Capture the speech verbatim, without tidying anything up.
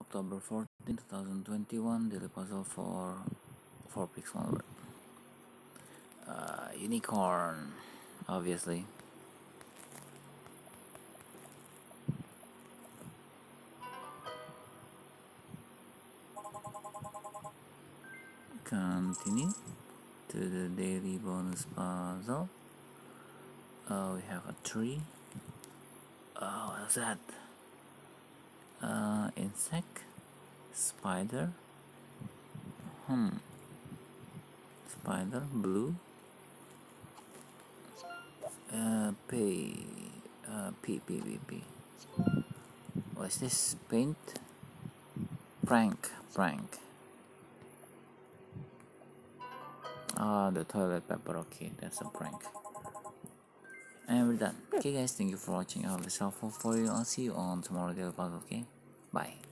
October fourteenth, twenty twenty-one, daily puzzle for four Pics one word. Uh, unicorn, obviously. Continue to the daily bonus puzzle. Uh, we have a tree. Oh, what's that? Uh, insect, spider. Hmm. Spider, blue. Uh, P, uh, P, P, P, P. What's this? Paint. Prank, prank. Ah, the toilet paper. Okay, that's a prank. And we're done. Okay, guys, thank you for watching. I hope it's helpful for you. I'll see you on tomorrow daily puzzle. Okay, bye.